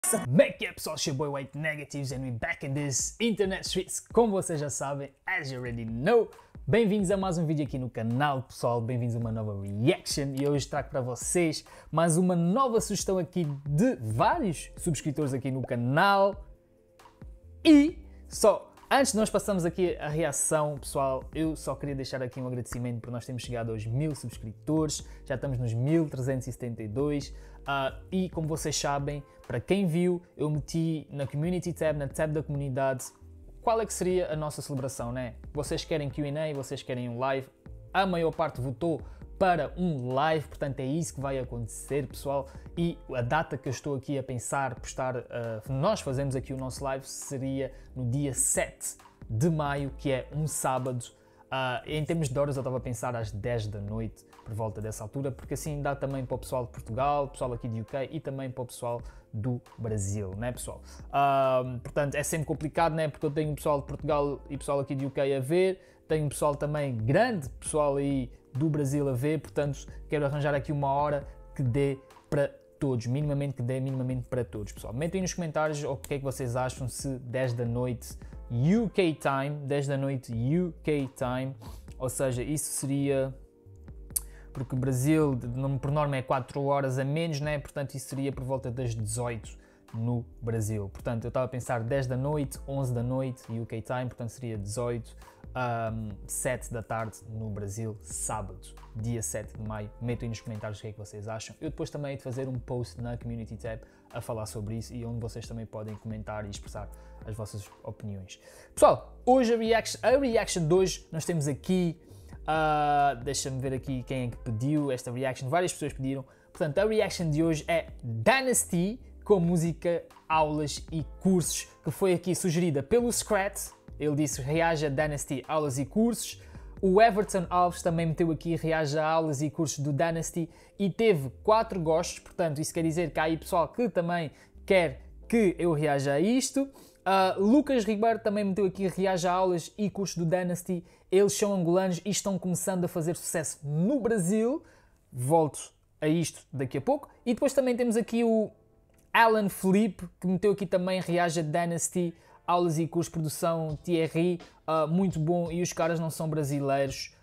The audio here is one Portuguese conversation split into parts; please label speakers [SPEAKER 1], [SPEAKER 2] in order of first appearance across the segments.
[SPEAKER 1] Como é que é, pessoal? It's your boy White Negatives and we're back in this internet streets. Como vocês já sabem, as you already know, bem-vindos a mais um vídeo aqui no canal, pessoal. Bem-vindos a uma nova reaction e hoje trago para vocês mais uma nova sugestão aqui de vários subscritores aqui no canal. E só antes de nós passarmos aqui a reação, pessoal, eu só queria deixar aqui um agradecimento por nós termos chegado aos 1000 subscritores, já estamos nos 1372 e como vocês sabem, para quem viu, eu meti na Community Tab, na tab da comunidade, qual é que seria a nossa celebração, né? Vocês querem Q&A, vocês querem um live, a maior parte votou para um live, portanto é isso que vai acontecer, pessoal, e a data que eu estou aqui a pensar postar, nós fazemos aqui o nosso live, seria no dia 7 de maio, que é um sábado. Em termos de horas eu estava a pensar às 10 da noite, por volta dessa altura, porque assim dá também para o pessoal de Portugal, pessoal aqui de UK e também para o pessoal do Brasil, né, pessoal? Portanto é sempre complicado, né, porque eu tenho pessoal de Portugal e pessoal aqui de UK a ver, tenho pessoal também grande, pessoal aí do Brasil a ver, portanto quero arranjar aqui uma hora que dê para todos, minimamente que dê minimamente para todos, pessoal. Mentem nos comentários o que é que vocês acham, se 10 da noite UK Time, 10 da noite UK Time, ou seja, isso seria, porque o Brasil por norma é 4 horas a menos, né? Portanto isso seria por volta das 18 no Brasil. Portanto eu estava a pensar 10 da noite, 11 da noite UK Time, portanto seria 18, 7 da tarde no Brasil, sábado, dia 7 de maio. Metam aí nos comentários o que é que vocês acham. Eu depois também hei de fazer um post na Community Tab a falar sobre isso e onde vocês também podem comentar e expressar as vossas opiniões. Pessoal, hoje a reaction de hoje nós temos aqui, deixa-me ver aqui quem é que pediu esta reaction, várias pessoas pediram. Portanto, a reaction de hoje é Dynasty com a música Aulas e Cursos, que foi aqui sugerida pelo Scrat. Ele disse reaja a Dynasty, aulas e cursos. O Everton Alves também meteu aqui reaja a aulas e cursos do Dynasty e teve 4 gostos, portanto isso quer dizer que há aí pessoal que também quer que eu reaja a isto. Lucas Ribeiro também meteu aqui reaja a aulas e cursos do Dynasty. Eles são angolanos e estão começando a fazer sucesso no Brasil. Volto a isto daqui a pouco. E depois também temos aqui o Alan Felipe, que meteu aqui também reaja a Dynasty, aulas e cursos, produção Thierry, muito bom, e os caras não são brasileiros,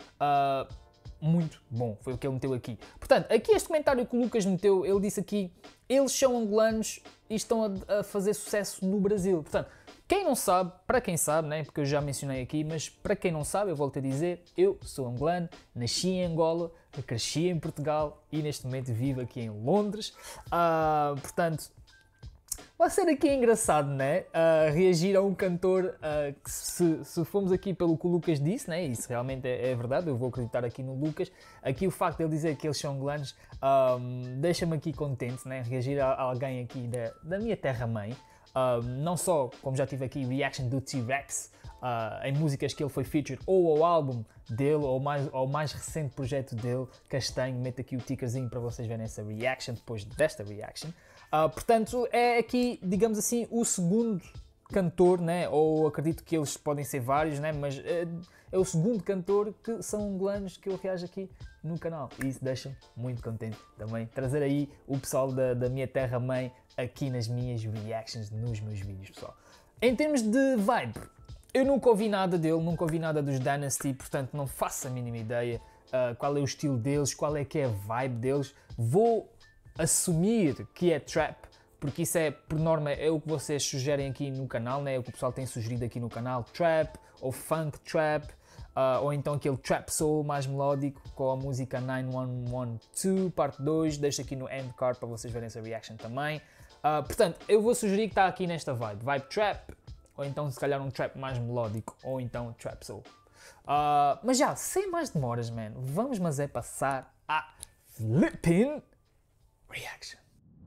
[SPEAKER 1] muito bom, foi o que ele meteu aqui. Portanto, aqui este comentário que o Lucas meteu, ele disse aqui, eles são angolanos e estão a fazer sucesso no Brasil. Portanto, quem não sabe, para quem sabe, né, porque eu já mencionei aqui, mas para quem não sabe, eu volto a dizer, eu sou angolano, nasci em Angola, cresci em Portugal e neste momento vivo aqui em Londres, portanto, vai ser aqui engraçado, né? Reagir a um cantor que se formos aqui pelo que o Lucas disse, né? Isso realmente é verdade, eu vou acreditar aqui no Lucas. Aqui o facto de ele dizer que eles são angolanos deixa-me aqui contente, né? Reagir a alguém aqui da minha terra-mãe. Não só, como já tive aqui, reaction do T-Rex em músicas que ele foi featured, ou ao álbum dele, ou ao mais recente projeto dele, Castanho. Meto aqui o tickerzinho para vocês verem essa reaction, depois desta reaction. Portanto, é aqui, digamos assim, o segundo cantor, né? Ou acredito que eles podem ser vários, né? Mas é o segundo cantor que são angolanos que eu reajo aqui no canal. E isso deixa-me muito contente também. Trazer aí o pessoal da minha terra-mãe aqui nas minhas reactions, nos meus vídeos, pessoal. Em termos de vibe, eu nunca ouvi nada dele, nunca ouvi nada dos Dynasty, portanto não faço a mínima ideia qual é o estilo deles, qual é que é a vibe deles. Vou assumir que é trap, porque isso é, por norma, é o que vocês sugerem aqui no canal, né? É o que o pessoal tem sugerido aqui no canal, trap, ou funk trap, ou então aquele trap soul mais melódico com a música 9112 parte 2, deixo aqui no end card para vocês verem essa reaction também. Portanto, eu vou sugerir que está aqui nesta vibe trap, ou então se calhar um trap mais melódico, ou então trap soul. Mas já, sem mais demoras, man, vamos mas é passar a flipping reaction.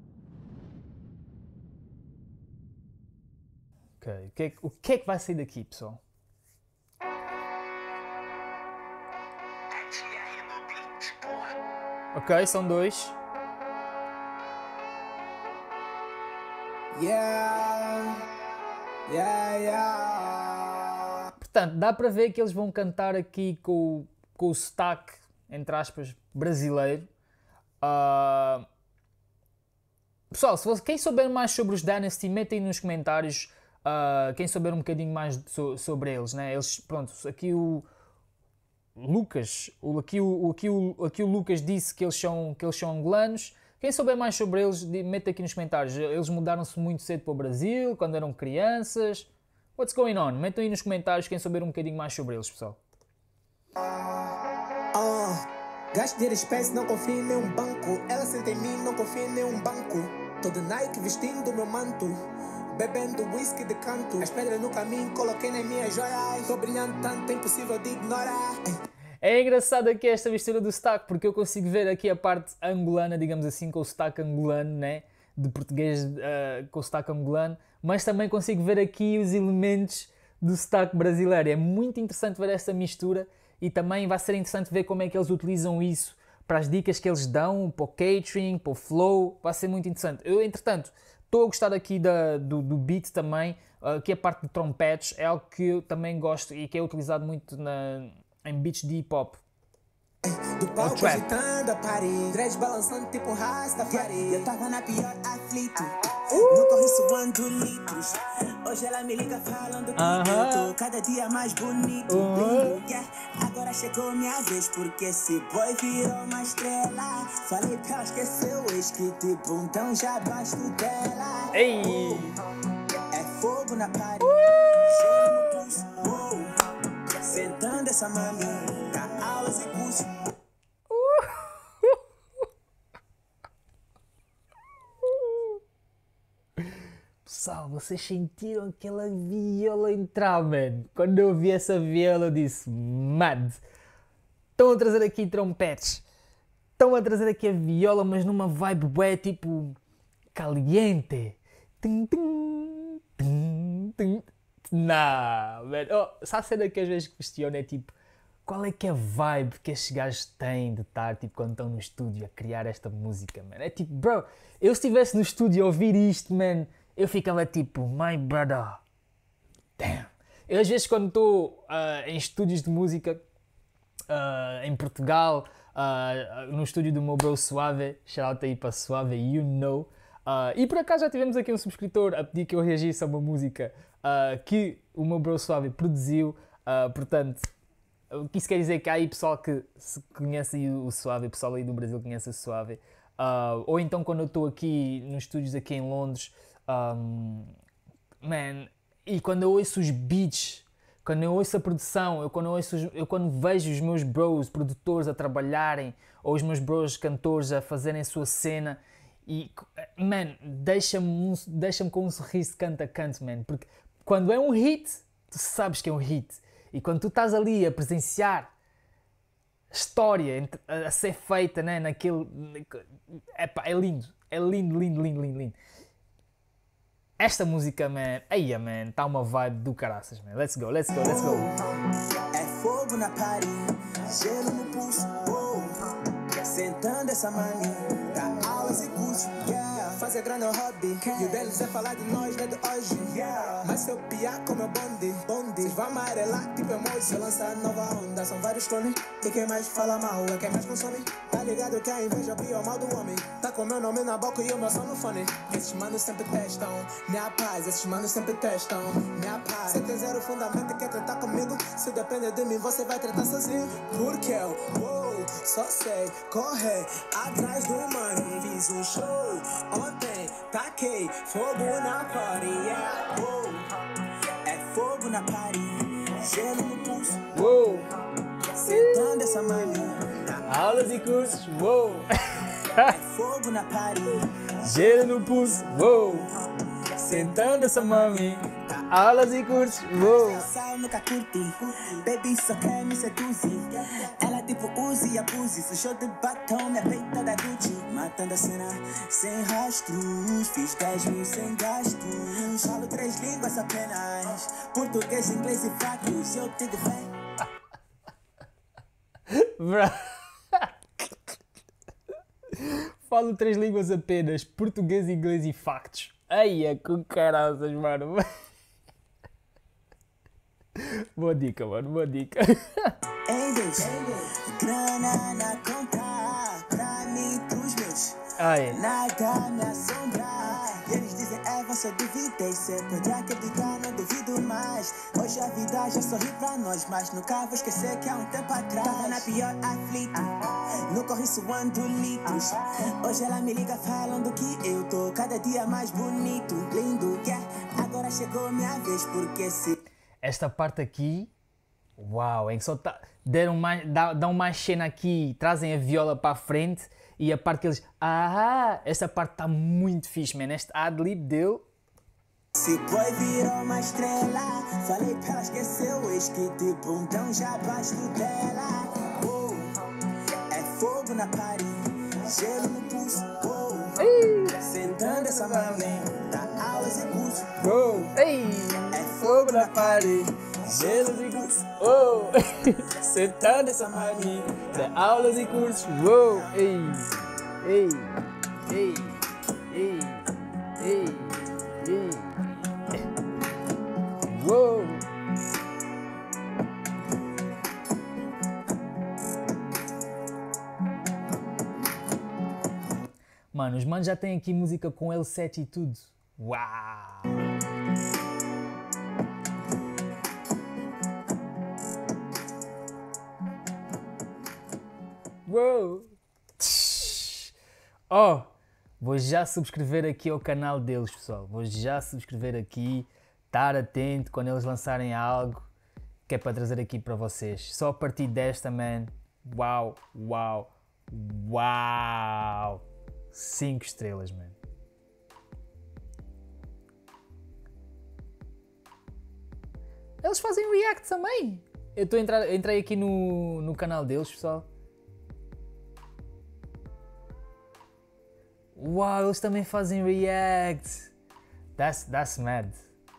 [SPEAKER 1] Ok, o que é que vai sair daqui, pessoal? Ok, são 2. Portanto, dá para ver que eles vão cantar aqui com o sotaque, entre aspas, brasileiro. Pessoal, quem souber mais sobre os Dynasty, metem aí nos comentários. Quem souber um bocadinho mais sobre eles, né? Eles, pronto, aqui o Lucas, aqui o Lucas disse que eles são angolanos. Quem souber mais sobre eles, mete aqui nos comentários. Eles mudaram-se muito cedo para o Brasil, quando eram crianças. What's going on? Metam aí nos comentários quem souber um bocadinho mais sobre eles, pessoal.
[SPEAKER 2] Gasto de respeito, não confio em nenhum banco. Ela sente em mim, não confia em nenhum banco. Tô de Nike vestindo meu manto, bebendo whisky de canto. As pedras no caminho, coloquei nas minhas joias. Tô brilhando tanto, é impossível de ignorar.
[SPEAKER 1] É engraçado aqui esta mistura do sotaque, porque eu consigo ver aqui a parte angolana, digamos assim, com o sotaque angolano, né? De português com o sotaque angolano, mas também consigo ver aqui os elementos do sotaque brasileiro. É muito interessante ver essa mistura e também vai ser interessante ver como é que eles utilizam isso para as dicas que eles dão, para o catering, para o flow. Vai ser muito interessante. Eu, entretanto, estou a gostar aqui do beat também, que a parte de trompetes é algo que eu também gosto e que é utilizado muito em beats de hip hop.
[SPEAKER 2] Do palco agitando a parede, dread balançando tipo Rastafari. Eu tava na pior aflito, no corre suando litros. Hoje ela me liga falando que eu tô cada dia mais bonito. Agora chegou minha vez, porque esse boy virou uma estrela. Falei pra ela esquecer o ex, que tipo então já basto dela.
[SPEAKER 1] Ei!
[SPEAKER 2] É fogo na parede, gelo no pulso. Sentando essa mami, dá aulas e curso.
[SPEAKER 1] Pessoal, vocês sentiram aquela viola entrar, man? Quando eu vi essa viola eu disse, mad. Estão a trazer aqui trompetes. Estão a trazer aqui a viola, mas numa vibe bué, tipo, caliente. Tum, tum, tum, tum. Não, man. Sabe a cena que às vezes questiono é tipo, qual é que é a vibe que estes gajos têm de estar, tipo, quando estão no estúdio a criar esta música, man? É tipo, bro, eu se estivesse no estúdio a ouvir isto, man, eu ficava tipo, my brother, damn. Eu às vezes quando estou em estúdios de música, em Portugal, no estúdio do meu bro Suave, shout out aí para Suave, you know, e por acaso já tivemos aqui um subscritor a pedir que eu reagisse a uma música que o meu bro Suave produziu, portanto, o que isso quer dizer que há aí pessoal que se conhece aí o Suave, o pessoal aí do Brasil conhece o Suave, ou então quando eu estou aqui nos estúdios aqui em Londres, man, e quando eu ouço os beats, quando eu ouço a produção, eu quando vejo os meus bros produtores a trabalharem, ou os meus bros cantores a fazerem a sua cena, e, man, deixa-me com um sorriso de canto a canto, man, porque quando é um hit, tu sabes que é um hit, e quando tu estás ali a presenciar a história a ser feita, né, naquele, é lindo, lindo, lindo. Esta música, man, man, está uma vibe do caraças, man. Let's go.
[SPEAKER 2] É fogo na parede, gelo no pulso, sentando essa mani, dá aulas e curso, fazer grana é um hobby, e o deles é falar de nós, não é de hoje, mas se eu piar como é bonde, vai amarelar tipo emoji, se eu lançar nova onda, são vários clones, e quem mais fala mal é quem mais consome, tá ligado que a inveja é o mal do homem, tá com meu nome na boca e o meu som no fone, esses manos sempre testam, minha paz, esses manos sempre testam, minha paz, você tem zero fundamento e quer tratar comigo, se depender de mim você vai tratar sozinho, porque eu, só sei correr atrás do money, fiz um show ontem, taquei fogo na party, é fogo na party, gelo no pulso, sentando essa mania,
[SPEAKER 1] aulas e cursos,
[SPEAKER 2] é fogo na party,
[SPEAKER 1] gelo no pulso, sentando essa mami, aulas e cursos,
[SPEAKER 2] Sal nunca curti, baby só quer me seduzir. Ela tipo use e abuse, se show de batom, minha peita da Gucci. Matando a cena sem rastros, fiz 10 mil sem gastos. Falo 3 línguas apenas, português, inglês e fracos. Eu te defendo.
[SPEAKER 1] Falo 3 línguas apenas, português, inglês e factos. Ai, é com caraças, mano. Boa dica, mano, boa dica.
[SPEAKER 2] Grana na conta, pra mim, pros meus.
[SPEAKER 1] Ai.
[SPEAKER 2] Nada me assombra. início eu duvidei, cê pode acreditar, não duvido mais. Hoje a vida já sorri pra nós, mas nunca vou esquecer que há um tempo atrás tava na pior aflito, no corre suando litros. Hoje ela me liga falando que eu tô cada dia mais bonito, lindo, yeah. Agora chegou minha vez, porque se...
[SPEAKER 1] Esta parte aqui, uau, é que só dão mais cena aqui, trazem a viola para a frente e a parte que eles... esta parte está muito fixe, man. Este ad-lib dele...
[SPEAKER 2] Se foi virou uma estrela, falei pra ela esquecer o ex que tipo então já basto dela. Oh, é fogo na parede, gelo no pulso, oh. Sentando essa malinha, dá aulas e curso, oh. É fogo na parede, gelo no pulso, oh. Sentando essa malinha, dá aulas e cursos, oh.
[SPEAKER 1] Ei, ei, ei, ei, ei, ei. Uou! Mano, os manos já têm aqui música com L7 e tudo. Uau! Uou! Oh! Vou já subscrever aqui ao canal deles, pessoal. Vou já subscrever aqui. Estar atento quando eles lançarem algo que é para trazer aqui para vocês. Só a partir desta, man. Uau, uau, uau. 5 estrelas, man. Eles fazem react também. Eu entrei aqui no canal deles, pessoal. Uau, eles também fazem react. That's mad.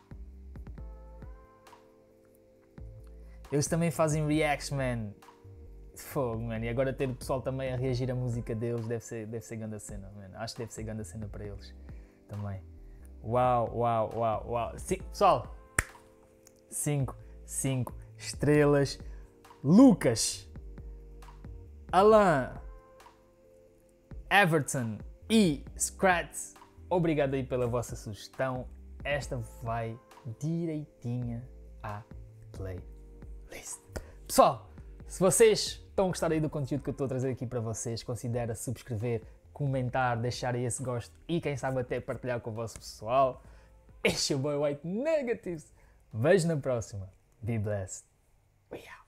[SPEAKER 1] Eles também fazem reacts, man. Fogo, man. E agora ter o pessoal também a reagir à música deles deve ser grande cena, man. Acho que deve ser grande cena para eles também. Uau, uau, uau, uau. Pessoal, 5 estrelas. Lucas, Alan, Everton e Scratch, obrigado aí pela vossa sugestão. Esta vai direitinha à playlist. Pessoal, se vocês estão a gostar aí do conteúdo que eu estou a trazer aqui para vocês, considera subscrever, comentar, deixar aí esse gosto e quem sabe até partilhar com o vosso pessoal. Este é o Boy White Negatives. Vejo na próxima. Be blessed. We out.